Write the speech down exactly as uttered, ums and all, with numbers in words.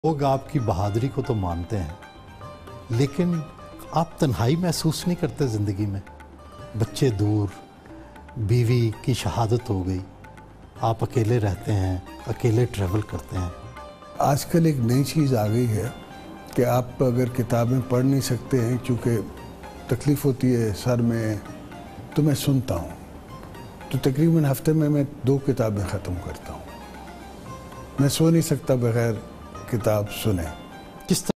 लोग आपकी बहादुरी को तो मानते हैं, लेकिन आप तन्हाई महसूस नहीं करते ज़िंदगी में? बच्चे दूर, बीवी की शहादत हो गई, आप अकेले रहते हैं, अकेले ट्रैवल करते हैं। आजकल एक नई चीज़ आ गई है कि आप अगर किताबें पढ़ नहीं सकते हैं क्योंकि तकलीफ़ होती है सर में, तो मैं सुनता हूँ। तो तकरीबन हफ्ते में मैं दो किताबें ख़त्म करता हूँ। मैं सो नहीं सकता बग़ैर किताब सुने। किस